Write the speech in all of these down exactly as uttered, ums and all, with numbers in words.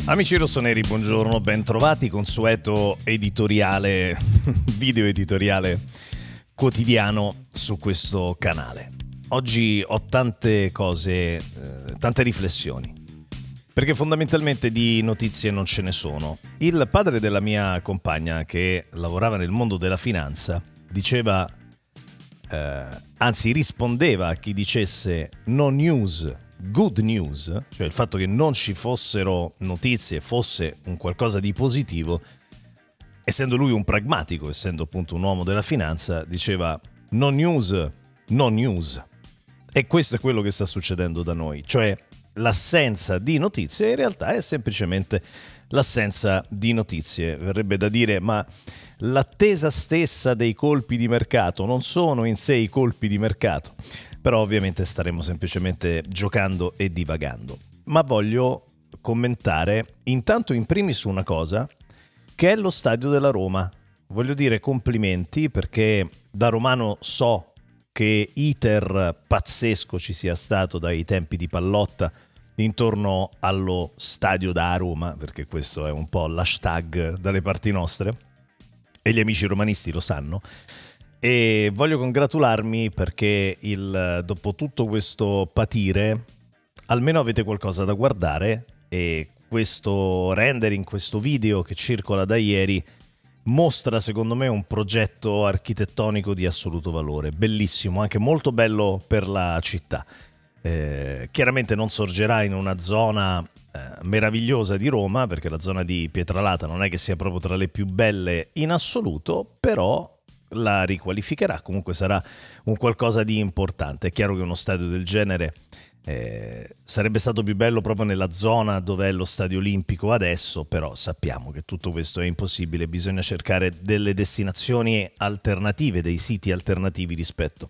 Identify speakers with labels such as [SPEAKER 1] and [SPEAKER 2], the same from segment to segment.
[SPEAKER 1] Amici rossoneri, buongiorno, bentrovati, consueto editoriale, video editoriale quotidiano su questo canale. Oggi ho tante cose, eh, tante riflessioni, perché fondamentalmente di notizie non ce ne sono. Il padre della mia compagna, che lavorava nel mondo della finanza, diceva, eh, anzi rispondeva a chi dicesse no news, good news, cioè il fatto che non ci fossero notizie fosse un qualcosa di positivo. Essendo lui un pragmatico, essendo appunto un uomo della finanza, diceva no news, no news. E questo è quello che sta succedendo da noi, cioè l'assenza di notizie in realtà è semplicemente l'assenza di notizie. Verrebbe da dire, ma l'attesa stessa dei colpi di mercato non sono in sé i colpi di mercato. Però ovviamente staremo semplicemente giocando e divagando. Ma voglio commentare intanto in primis una cosa, che è lo stadio della Roma. Voglio dire complimenti, perché da romano so che iter pazzesco ci sia stato dai tempi di Pallotta intorno allo stadio da Roma, perché questo è un po' l'hashtag dalle parti nostre, e gli amici romanisti lo sanno. E voglio congratularmi perché il, dopo tutto questo patire almeno avete qualcosa da guardare, e questo rendering, questo video che circola da ieri mostra secondo me un progetto architettonico di assoluto valore, bellissimo, anche molto bello per la città. Eh, chiaramente non sorgerà in una zona eh, meravigliosa di Roma, perché la zona di Pietralata non è che sia proprio tra le più belle in assoluto, però la riqualificherà, comunque sarà un qualcosa di importante. È chiaro che uno stadio del genere eh, sarebbe stato più bello proprio nella zona dove è lo stadio olimpico adesso, però sappiamo che tutto questo è impossibile, bisogna cercare delle destinazioni alternative, dei siti alternativi rispetto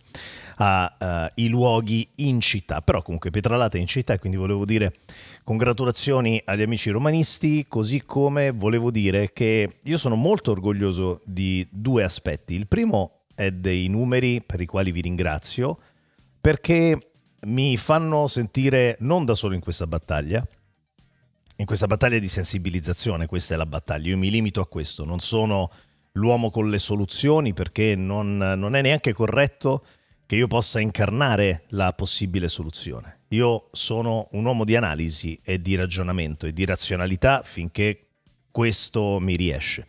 [SPEAKER 1] ai uh, luoghi in città. Però comunque Pietralata è in città, e quindi volevo dire congratulazioni agli amici romanisti, così come volevo dire che io sono molto orgoglioso di due aspetti. Il primo è dei numeri, per i quali vi ringrazio, perché mi fanno sentire non da solo in questa battaglia, in questa battaglia di sensibilizzazione. Questa è la battaglia, io mi limito a questo, non sono l'uomo con le soluzioni, perché non, non è neanche corretto che io possa incarnare la possibile soluzione. Io sono un uomo di analisi e di ragionamento e di razionalità finché questo mi riesce,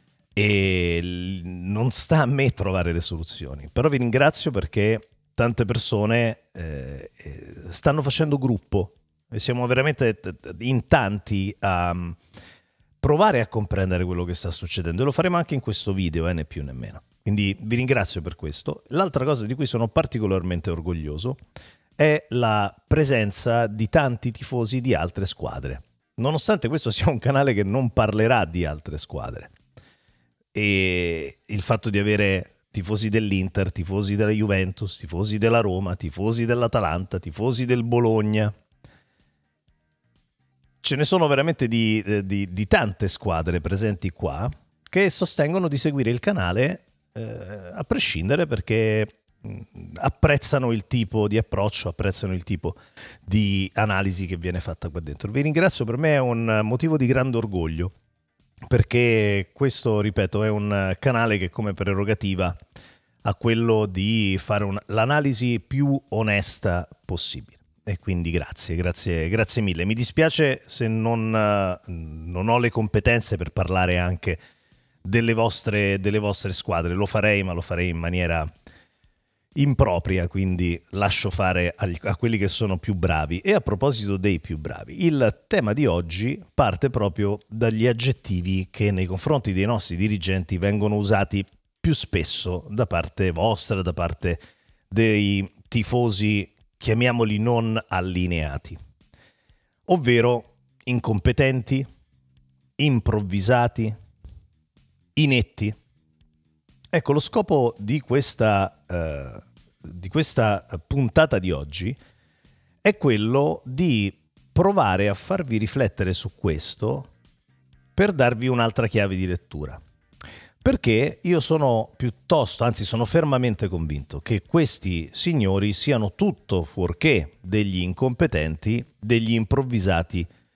[SPEAKER 1] e non sta a me trovare le soluzioni. Però vi ringrazio perché tante persone eh, stanno facendo gruppo, e siamo veramente in tanti a provare a comprendere quello che sta succedendo, e lo faremo anche in questo video, eh, né più né meno. Quindi vi ringrazio per questo. L'altra cosa di cui sono particolarmente orgoglioso è la presenza di tanti tifosi di altre squadre, nonostante questo sia un canale che non parlerà di altre squadre. E il fatto di avere tifosi dell'Inter, tifosi della Juventus, tifosi della Roma, tifosi dell'Atalanta, tifosi del Bologna, ce ne sono veramente di, di, di tante squadre presenti qua che sostengono di seguire il canale eh, a prescindere, perché mh, apprezzano il tipo di approccio, apprezzano il tipo di analisi che viene fatta qua dentro. Vi ringrazio, per me è un motivo di grande orgoglio, perché questo, ripeto, è un canale che come prerogativa ha quello di fare l'analisi più onesta possibile. E quindi grazie, grazie, grazie mille. Mi dispiace se non, non ho le competenze per parlare anche delle vostre, delle vostre squadre. Lo farei, ma lo farei in maniera impropria, quindi lascio fare a, a quelli che sono più bravi. E a proposito dei più bravi, il tema di oggi parte proprio dagli aggettivi che nei confronti dei nostri dirigenti vengono usati più spesso da parte vostra, da parte dei tifosi, chiamiamoli non allineati, ovvero incompetenti, improvvisati, inetti. Ecco, lo scopo di questa, eh, di questa puntata di oggi è quello di provare a farvi riflettere su questo, per darvi un'altra chiave di lettura. Perché io sono piuttosto, anzi sono fermamente convinto che questi signori siano tutto fuorché degli incompetenti, degli improvvisati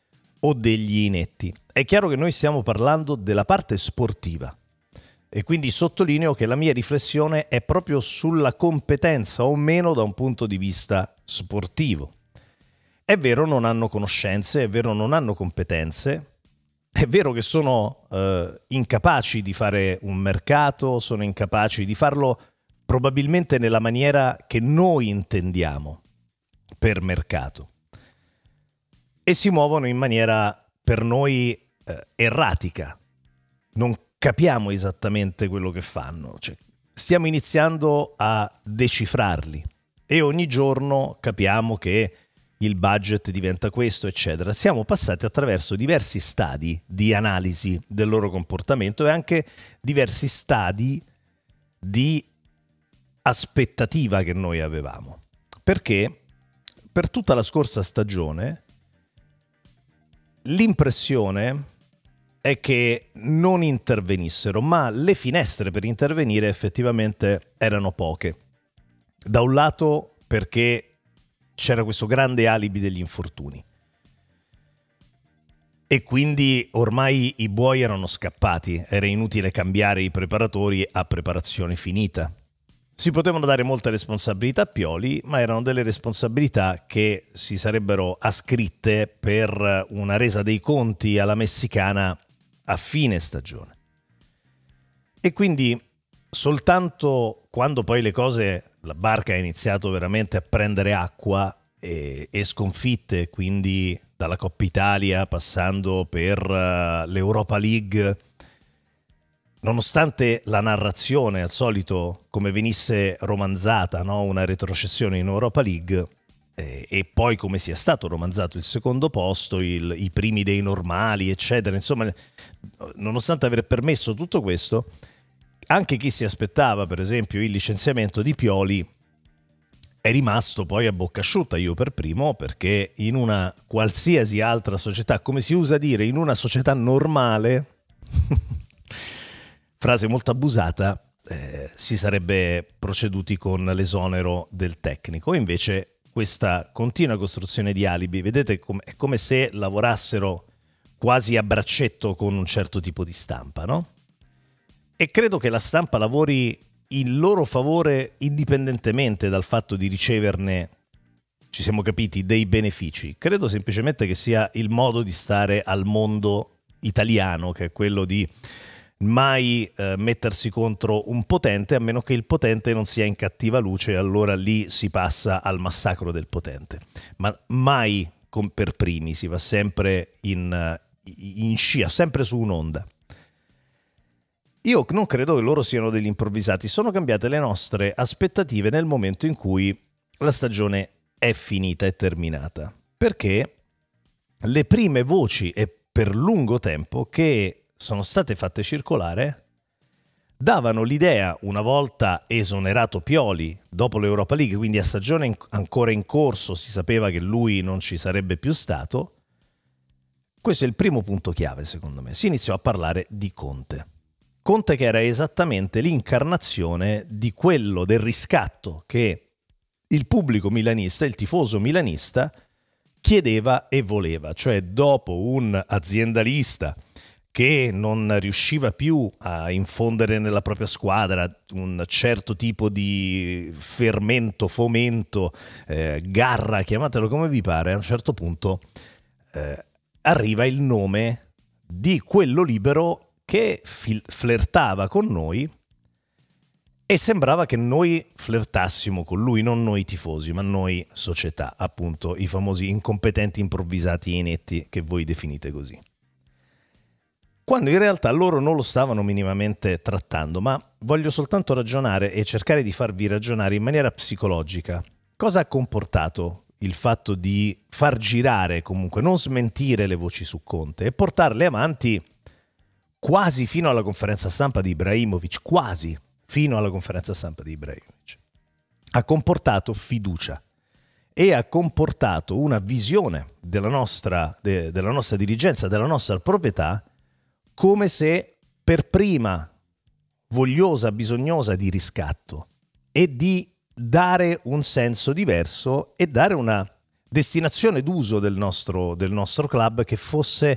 [SPEAKER 1] o degli inetti. È chiaro che noi stiamo parlando della parte sportiva e quindi sottolineo che la mia riflessione è proprio sulla competenza o meno da un punto di vista sportivo. È vero, non hanno conoscenze, è vero, non hanno competenze, è vero che sono eh, incapaci di fare un mercato, sono incapaci di farlo probabilmente nella maniera che noi intendiamo per mercato e si muovono in maniera per noi eh, erratica. Non capiamo esattamente quello che fanno, cioè, stiamo iniziando a decifrarli e ogni giorno capiamo che il budget diventa questo, eccetera. Siamo passati attraverso diversi stadi di analisi del loro comportamento e anche diversi stadi di aspettativa che noi avevamo. Perché per tutta la scorsa stagione l'impressione è che non intervenissero, ma le finestre per intervenire effettivamente erano poche. Da un lato perché c'era questo grande alibi degli infortuni e quindi ormai i buoi erano scappati, era inutile cambiare i preparatori a preparazione finita. Si potevano dare molte responsabilità a Pioli, ma erano delle responsabilità che si sarebbero ascritte per una resa dei conti alla messicana a fine stagione. E quindi soltanto quando poi le cose, la barca ha iniziato veramente a prendere acqua e, e sconfitte, quindi dalla Coppa Italia passando per uh, l'Europa League, nonostante la narrazione al solito come venisse romanzata, no? Una retrocessione in Europa League eh, e poi come sia stato romanzato il secondo posto, il, i primi dei normali, eccetera, insomma, nonostante aver permesso tutto questo, anche chi si aspettava, per esempio, il licenziamento di Pioli è rimasto poi a bocca asciutta, io per primo, perché in una qualsiasi altra società, come si usa dire, in una società normale, frase molto abusata, eh, si sarebbe proceduti con l'esonero del tecnico. Invece questa continua costruzione di alibi, vedete, com- è come se lavorassero quasi a braccetto con un certo tipo di stampa, no? E credo che la stampa lavori in loro favore indipendentemente dal fatto di riceverne, ci siamo capiti, dei benefici. Credo semplicemente che sia il modo di stare al mondo italiano, che è quello di mai eh, mettersi contro un potente, a meno che il potente non sia in cattiva luce, allora lì si passa al massacro del potente. Ma mai con per primi, si va sempre in, in scia, sempre su un'onda. Io non credo che loro siano degli improvvisati, sono cambiate le nostre aspettative nel momento in cui la stagione è finita, è terminata, perché le prime voci e per lungo tempo che sono state fatte circolare davano l'idea, una volta esonerato Pioli dopo l'Europa League, quindi a stagione in, ancora in corso, si sapeva che lui non ci sarebbe più stato. Questo è il primo punto chiave, secondo me. Si iniziò a parlare di Conte. Conte che era esattamente l'incarnazione di quello del riscatto che il pubblico milanista, il tifoso milanista, chiedeva e voleva, cioè dopo un aziendalista che non riusciva più a infondere nella propria squadra un certo tipo di fermento, fomento, eh, garra, chiamatelo come vi pare, a un certo punto eh, arriva il nome di quello libero che fil- flirtava con noi e sembrava che noi flirtassimo con lui, non noi tifosi, ma noi società, appunto i famosi incompetenti, improvvisati, inetti che voi definite così. Quando in realtà loro non lo stavano minimamente trattando, ma voglio soltanto ragionare e cercare di farvi ragionare in maniera psicologica. Cosa ha comportato il fatto di far girare, comunque non smentire le voci su Conte e portarle avanti quasi fino alla conferenza stampa di Ibrahimovic, quasi fino alla conferenza stampa di Ibrahimovic? Ha comportato fiducia e ha comportato una visione della nostra, de, della nostra dirigenza, della nostra proprietà, come se per prima vogliosa, bisognosa di riscatto e di dare un senso diverso e dare una destinazione d'uso del nostro, del nostro club che fosse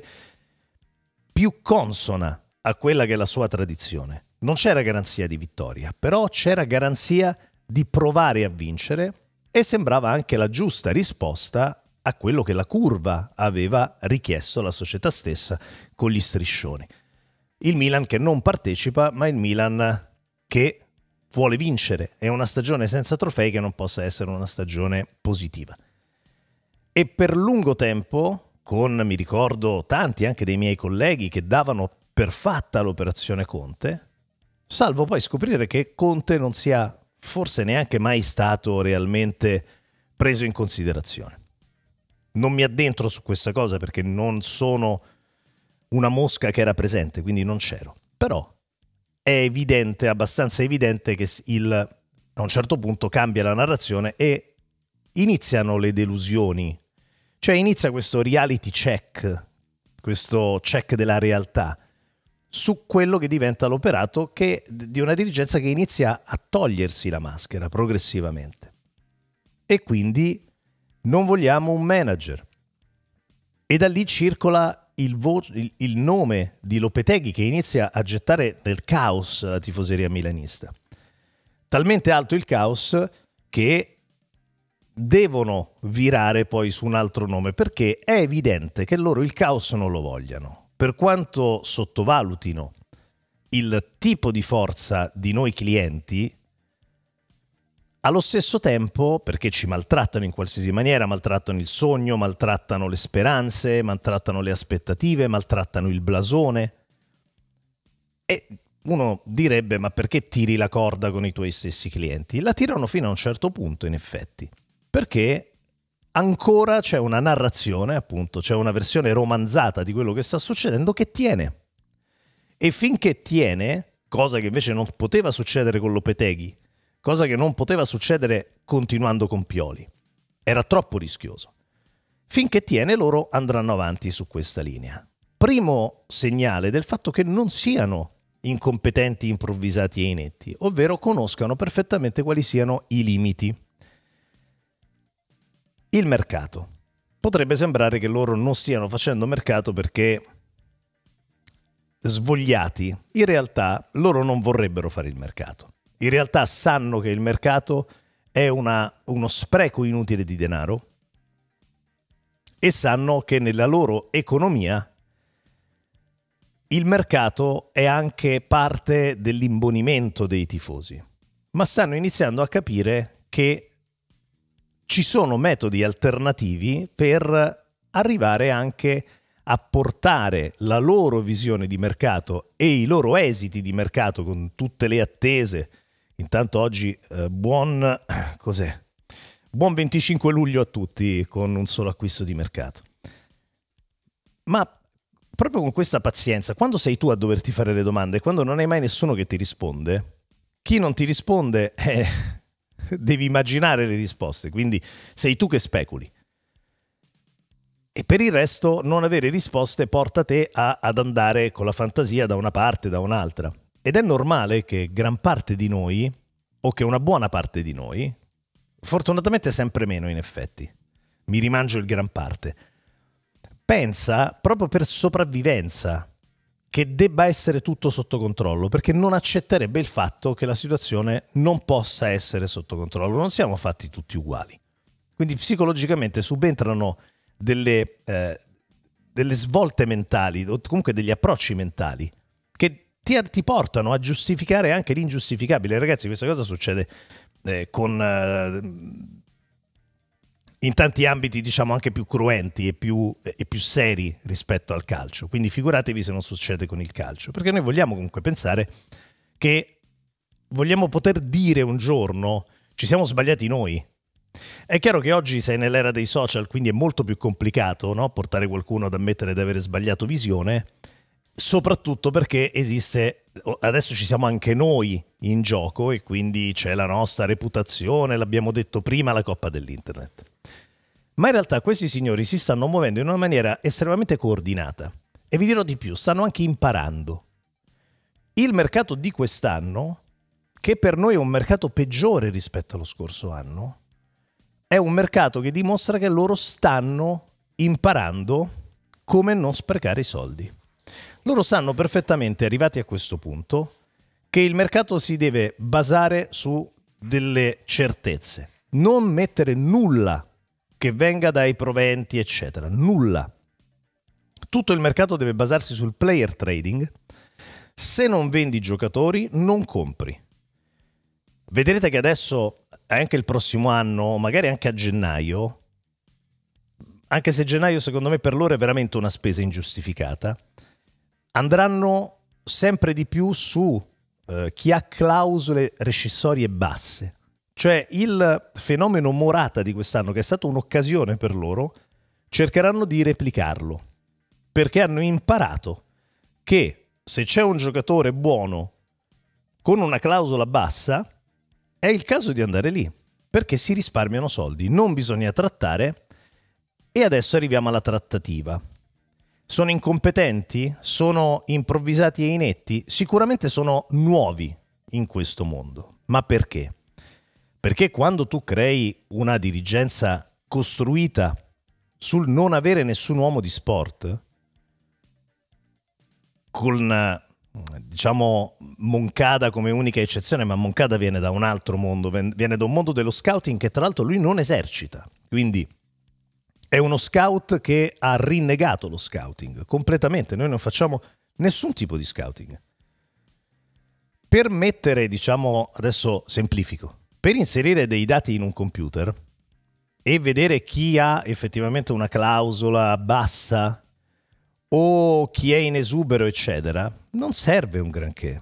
[SPEAKER 1] più consona a quella che è la sua tradizione. Non c'era garanzia di vittoria, però c'era garanzia di provare a vincere e sembrava anche la giusta risposta a quello che la curva aveva richiesto alla società stessa con gli striscioni. Il Milan che non partecipa, ma il Milan che vuole vincere. È una stagione senza trofei che non possa essere una stagione positiva. E per lungo tempo, con, mi ricordo, tanti anche dei miei colleghi che davano per fatta l'operazione Conte, salvo poi scoprire che Conte non sia forse neanche mai stato realmente preso in considerazione. Non mi addentro su questa cosa perché non sono una mosca che era presente, quindi non c'ero. Però è evidente, abbastanza evidente, che il, a un certo punto cambia la narrazione e iniziano le delusioni. Cioè inizia questo reality check, questo check della realtà, su quello che diventa l'operato che, di una dirigenza che inizia a togliersi la maschera progressivamente. E quindi non vogliamo un manager. E da lì circola il, vo- il, il nome di Lopetegui che inizia a gettare nel caos la tifoseria milanista. Talmente alto il caos che devono virare poi su un altro nome, perché è evidente che loro il caos non lo vogliano. Per quanto sottovalutino il tipo di forza di noi clienti, allo stesso tempo, perché ci maltrattano in qualsiasi maniera, maltrattano il sogno, maltrattano le speranze, maltrattano le aspettative, maltrattano il blasone. E uno direbbe, ma perché tiri la corda con i tuoi stessi clienti? La tirano fino a un certo punto, in effetti, perché ancora c'è una narrazione, appunto, c'è una versione romanzata di quello che sta succedendo che tiene. E finché tiene, cosa che invece non poteva succedere con Lopetegui, cosa che non poteva succedere continuando con Pioli, era troppo rischioso. Finché tiene, loro andranno avanti su questa linea. Primo segnale del fatto che non siano incompetenti, improvvisati e inetti, ovvero conoscano perfettamente quali siano i limiti. Il mercato. Potrebbe sembrare che loro non stiano facendo mercato perché svogliati. In realtà loro non vorrebbero fare il mercato. In realtà sanno che il mercato è una, uno spreco inutile di denaro e sanno che nella loro economia il mercato è anche parte dell'imbonimento dei tifosi. Ma stanno iniziando a capire che ci sono metodi alternativi per arrivare anche a portare la loro visione di mercato e i loro esiti di mercato con tutte le attese. Intanto oggi eh, buon, cos'è? buon venticinque luglio a tutti con un solo acquisto di mercato. Ma proprio con questa pazienza, quando sei tu a doverti fare le domande, quando non hai mai nessuno che ti risponde, chi non ti risponde eh, devi immaginare le risposte, quindi sei tu che speculi. E per il resto non avere risposte porta te a, ad andare con la fantasia da una parte, da un'altra. Ed è normale che gran parte di noi, o che una buona parte di noi, fortunatamente sempre meno in effetti, mi rimangio il gran parte, pensa proprio per sopravvivenza che debba essere tutto sotto controllo, perché non accetterebbe il fatto che la situazione non possa essere sotto controllo. Non siamo fatti tutti uguali. Quindi psicologicamente subentrano delle, eh, delle svolte mentali, o comunque degli approcci mentali, che ti, ti portano a giustificare anche l'ingiustificabile. Ragazzi, questa cosa succede eh, con... Eh, in tanti ambiti, diciamo, anche più cruenti e più, e più seri rispetto al calcio. Quindi figuratevi se non succede con il calcio, perché noi vogliamo comunque pensare che vogliamo poter dire un giorno ci siamo sbagliati noi. È chiaro che oggi sei nell'era dei social, quindi è molto più complicato, no? Portare qualcuno ad ammettere di avere sbagliato visione, soprattutto perché esiste, adesso ci siamo anche noi in gioco e quindi c'è la nostra reputazione, l'abbiamo detto prima, la coppa dell'internet. Ma in realtà questi signori si stanno muovendo in una maniera estremamente coordinata. E vi dirò di più, stanno anche imparando. Il mercato di quest'anno, che per noi è un mercato peggiore rispetto allo scorso anno, è un mercato che dimostra che loro stanno imparando come non sprecare i soldi. Loro sanno perfettamente, arrivati a questo punto, che il mercato si deve basare su delle certezze, non mettere nulla che venga dai proventi, eccetera, nulla. Tutto il mercato deve basarsi sul player trading. Se non vendi giocatori, non compri. Vedrete che adesso, anche il prossimo anno, magari anche a gennaio, anche se gennaio secondo me per loro è veramente una spesa ingiustificata, andranno sempre di più su eh, chi ha clausole rescissorie basse. Cioè il fenomeno Morata di quest'anno, che è stata un'occasione per loro, cercheranno di replicarlo, perché hanno imparato che se c'è un giocatore buono con una clausola bassa, è il caso di andare lì, perché si risparmiano soldi, non bisogna trattare. E adesso arriviamo alla trattativa. Sono incompetenti? Sono improvvisati e inetti? Sicuramente sono nuovi in questo mondo. Ma perché? Perché quando tu crei una dirigenza costruita sul non avere nessun uomo di sport, con diciamo Moncada come unica eccezione, ma Moncada viene da un altro mondo, viene da un mondo dello scouting che tra l'altro lui non esercita, quindi è uno scout che ha rinnegato lo scouting completamente. Noi non facciamo nessun tipo di scouting. Per mettere, diciamo, adesso semplifico, per inserire dei dati in un computer e vedere chi ha effettivamente una clausola bassa o chi è in esubero, eccetera, non serve un granché.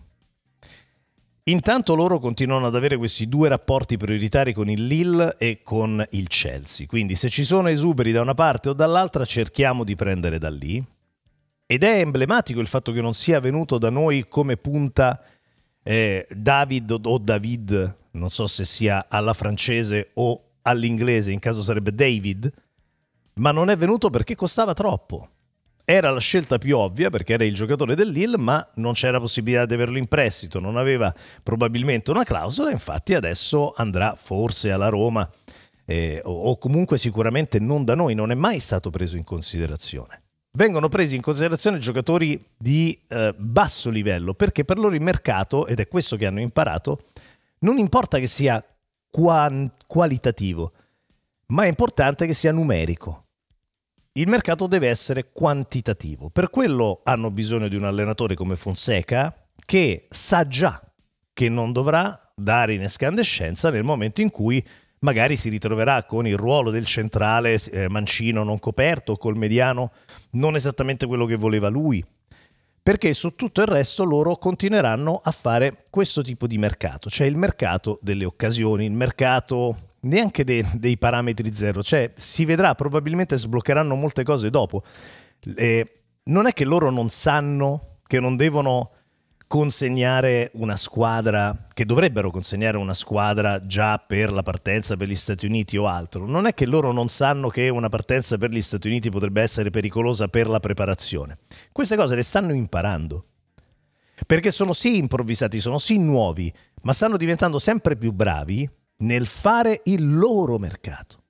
[SPEAKER 1] Intanto loro continuano ad avere questi due rapporti prioritari con il Lille e con il Chelsea. Quindi se ci sono esuberi da una parte o dall'altra cerchiamo di prendere da lì. Ed è emblematico il fatto che non sia venuto da noi come punta eh, David o David, non so se sia alla francese o all'inglese, in caso sarebbe David, ma non è venuto perché costava troppo. Era la scelta più ovvia perché era il giocatore del Lille, ma non c'era possibilità di averlo in prestito, non aveva probabilmente una clausola, infatti adesso andrà forse alla Roma eh, o comunque sicuramente non da noi, non è mai stato preso in considerazione. Vengono presi in considerazione giocatori di eh, basso livello perché per loro il mercato, ed è questo che hanno imparato, non importa che sia qua- qualitativo, ma è importante che sia numerico. Il mercato deve essere quantitativo. Per quello hanno bisogno di un allenatore come Fonseca che sa già che non dovrà dare in escandescenza nel momento in cui magari si ritroverà con il ruolo del centrale eh, mancino non coperto, col mediano non esattamente quello che voleva lui. Perché su tutto il resto loro continueranno a fare questo tipo di mercato, cioè il mercato delle occasioni, il mercato neanche de- dei parametri zero, cioè si vedrà, probabilmente sbloccheranno molte cose dopo. Eh, non è che loro non sanno che non devono consegnare una squadra, che dovrebbero consegnare una squadra già per la partenza per gli Stati Uniti o altro, non è che loro non sanno che una partenza per gli Stati Uniti potrebbe essere pericolosa per la preparazione. Queste cose le stanno imparando, perché sono sì improvvisati, sono sì nuovi, ma stanno diventando sempre più bravi nel fare il loro mercato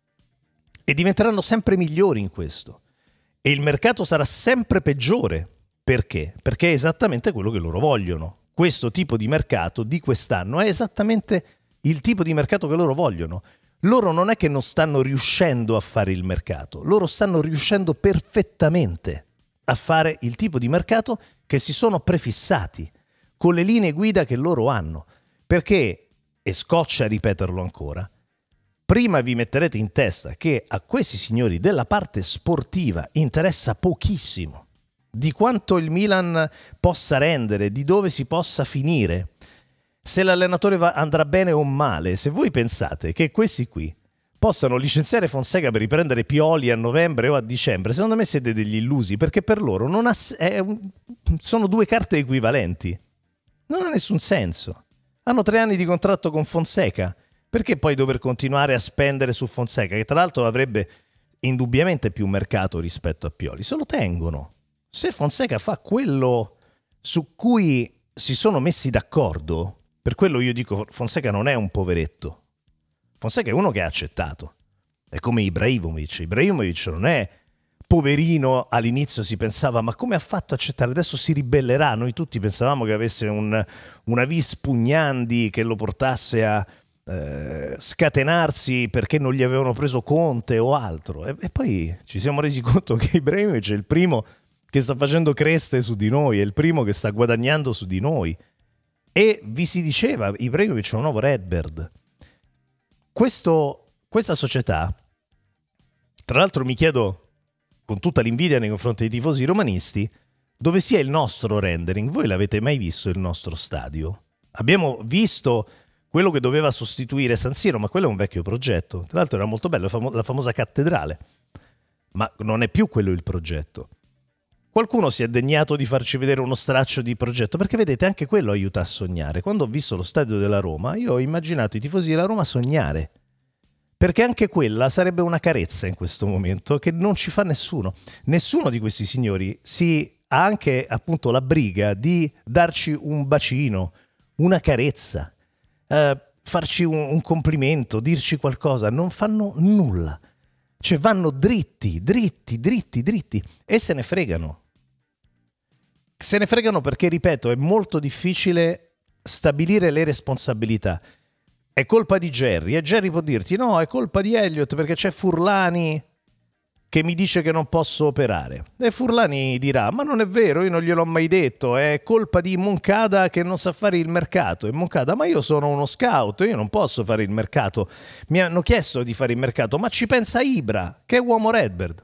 [SPEAKER 1] e diventeranno sempre migliori in questo, e il mercato sarà sempre peggiore. Perché? Perché è esattamente quello che loro vogliono. Questo tipo di mercato di quest'anno è esattamente il tipo di mercato che loro vogliono. Loro non è che non stanno riuscendo a fare il mercato, loro stanno riuscendo perfettamente a fare il tipo di mercato che si sono prefissati con le linee guida che loro hanno. Perché, e scoccia ripeterlo ancora, prima vi metterete in testa che a questi signori della parte sportiva interessa pochissimo di quanto il Milan possa rendere, di dove si possa finire, se l'allenatore va, andrà bene o male. Se voi pensate che questi qui possano licenziare Fonseca per riprendere Pioli a novembre o a dicembre, secondo me siete degli illusi, perché per loro non ha, è un, sono due carte equivalenti. Non ha nessun senso. Hanno tre anni di contratto con Fonseca, perché poi dover continuare a spendere su Fonseca, che tra l'altro avrebbe indubbiamente più mercato rispetto a Pioli? Se lo tengono. Se Fonseca fa quello su cui si sono messi d'accordo, per quello io dico Fonseca non è un poveretto. Fonseca è uno che ha accettato. È come Ibrahimovic. Ibrahimovic non è poverino, all'inizio si pensava ma come ha fatto a accettare, adesso si ribellerà. Noi tutti pensavamo che avesse un, una vis pugnandi che lo portasse a eh, scatenarsi perché non gli avevano preso Conte o altro, e, e poi ci siamo resi conto che Ibrahimovic è il primo che sta facendo creste su di noi, è il primo che sta guadagnando su di noi, e vi si diceva Ibrahimovic è un nuovo Redbird. Questo, questa società, tra l'altro mi chiedo con tutta l'invidia nei confronti dei tifosi romanisti, dove sia il nostro rendering. Voi l'avete mai visto il nostro stadio? Abbiamo visto quello che doveva sostituire San Siro, ma quello è un vecchio progetto. Tra l'altro era molto bello, la, famo- la famosa cattedrale. Ma non è più quello il progetto. Qualcuno si è degnato di farci vedere uno straccio di progetto, perché vedete, anche quello aiuta a sognare. Quando ho visto lo stadio della Roma, io ho immaginato i tifosi della Roma sognare. Perché anche quella sarebbe una carezza in questo momento che non ci fa nessuno. Nessuno di questi signori si ha anche appunto la briga di darci un bacino, una carezza, eh, farci un, un complimento, dirci qualcosa. Non fanno nulla. Cioè vanno dritti, dritti, dritti, dritti e se ne fregano. Se ne fregano perché, ripeto, è molto difficile stabilire le responsabilità. È colpa di Jerry, e Jerry può dirti no, è colpa di Elliott perché c'è Furlani che mi dice che non posso operare. E Furlani dirà ma non è vero, io non gliel'ho mai detto, è colpa di Moncada che non sa fare il mercato. E Moncada, ma io sono uno scout, io non posso fare il mercato. Mi hanno chiesto di fare il mercato, ma ci pensa Ibra, che è uomo Redbird.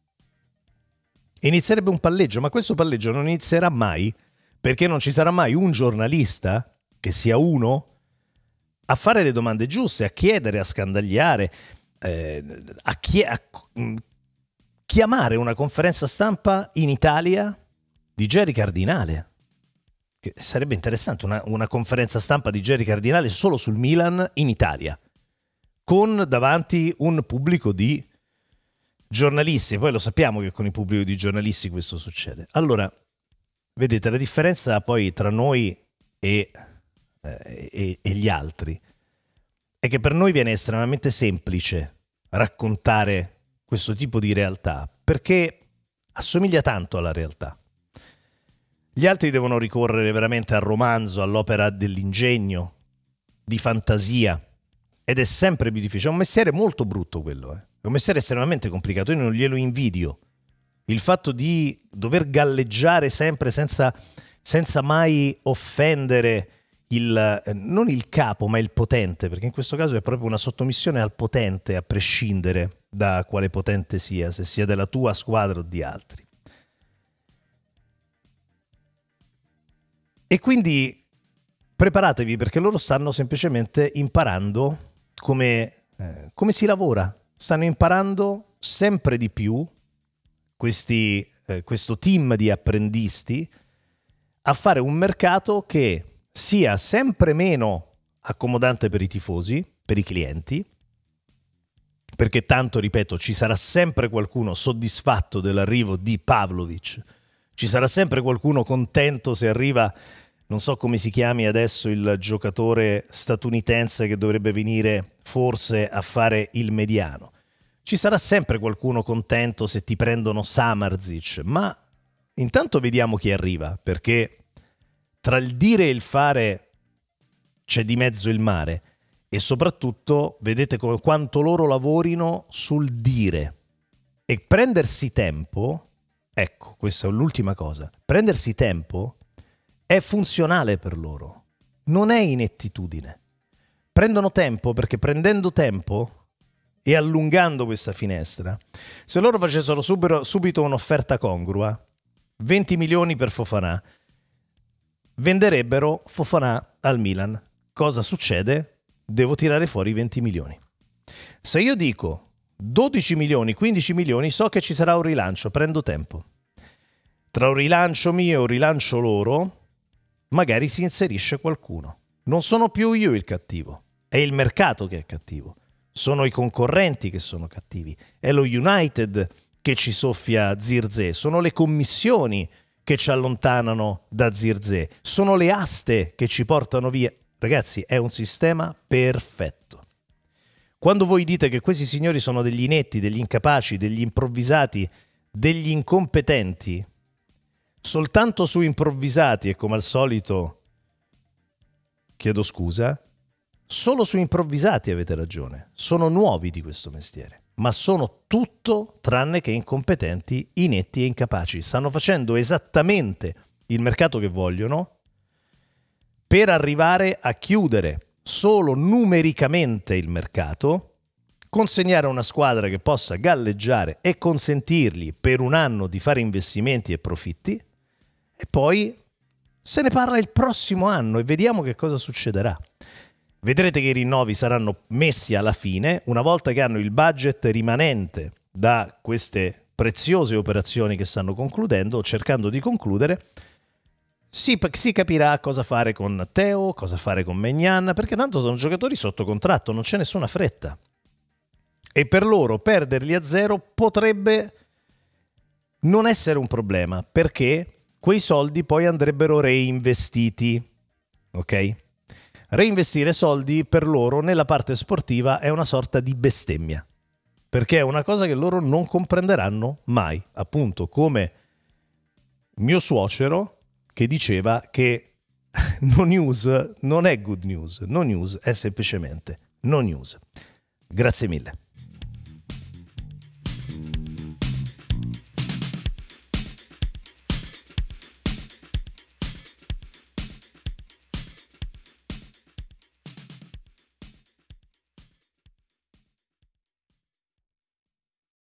[SPEAKER 1] Inizierebbe un palleggio, ma questo palleggio non inizierà mai perché non ci sarà mai un giornalista, che sia uno, a fare le domande giuste, a chiedere, a scandagliare, eh, a, chie- a chiamare una conferenza stampa in Italia di Jerry Cardinale. Che sarebbe interessante una, una conferenza stampa di Jerry Cardinale solo sul Milan in Italia, con davanti un pubblico di giornalisti. Poi lo sappiamo che con il pubblico di giornalisti questo succede. Allora, vedete la differenza poi tra noi e... E, e gli altri è che per noi viene estremamente semplice raccontare questo tipo di realtà perché assomiglia tanto alla realtà. Gli altri devono ricorrere veramente al romanzo, all'opera dell'ingegno, di fantasia, ed è sempre più difficile. È un mestiere molto brutto quello, eh. È un mestiere estremamente complicato, io non glielo invidio. Il fatto di dover galleggiare sempre senza, senza mai offendere Il, non il capo ma il potente, perché in questo caso è proprio una sottomissione al potente, a prescindere da quale potente sia, se sia della tua squadra o di altri. E quindi preparatevi, perché loro stanno semplicemente imparando come, eh, come si lavora, stanno imparando sempre di più questi, eh, questo team di apprendisti a fare un mercato che sia sempre meno accomodante per i tifosi, per i clienti, perché tanto, ripeto, ci sarà sempre qualcuno soddisfatto dell'arrivo di Pavlovic, ci sarà sempre qualcuno contento se arriva, non so come si chiami adesso il giocatore statunitense che dovrebbe venire forse a fare il mediano, ci sarà sempre qualcuno contento se ti prendono Samardzic, ma intanto vediamo chi arriva, perché tra il dire e il fare c'è di mezzo il mare, e soprattutto vedete come, quanto loro lavorino sul dire, e prendersi tempo, ecco, questa è l'ultima cosa, prendersi tempo è funzionale per loro, non è inettitudine. Prendono tempo perché prendendo tempo e allungando questa finestra, se loro facessero subito, subito un'offerta congrua, venti milioni per Fofana, venderebbero Fofana al Milan. Cosa succede? Devo tirare fuori venti milioni. Se io dico dodici milioni, quindici milioni, so che ci sarà un rilancio, prendo tempo. Tra un rilancio mio e un rilancio loro, magari si inserisce qualcuno. Non sono più io il cattivo, è il mercato che è cattivo. Sono i concorrenti che sono cattivi. È lo United che ci soffia Zirkzee, sono le commissioni che ci allontanano da Zirkzee, sono le aste che ci portano via. Ragazzi, è un sistema perfetto. Quando voi dite che questi signori sono degli inetti, degli incapaci, degli improvvisati, degli incompetenti, soltanto su improvvisati, e come al solito, chiedo scusa, solo su improvvisati avete ragione, sono nuovi di questo mestiere, ma sono tutto tranne che incompetenti, inetti e incapaci. Stanno facendo esattamente il mercato che vogliono per arrivare a chiudere solo numericamente il mercato, consegnare una squadra che possa galleggiare e consentirgli per un anno di fare investimenti e profitti, e poi se ne parla il prossimo anno e vediamo che cosa succederà. Vedrete che i rinnovi saranno messi alla fine, una volta che hanno il budget rimanente da queste preziose operazioni che stanno concludendo o cercando di concludere. Si, si capirà cosa fare con Teo, cosa fare con Maignan, perché tanto sono giocatori sotto contratto, non c'è nessuna fretta. E per loro perderli a zero potrebbe non essere un problema, perché quei soldi poi andrebbero reinvestiti, ok? Reinvestire soldi per loro nella parte sportiva è una sorta di bestemmia, perché è una cosa che loro non comprenderanno mai, appunto come mio suocero, che diceva che no news non è good news, no news è semplicemente no news. Grazie mille.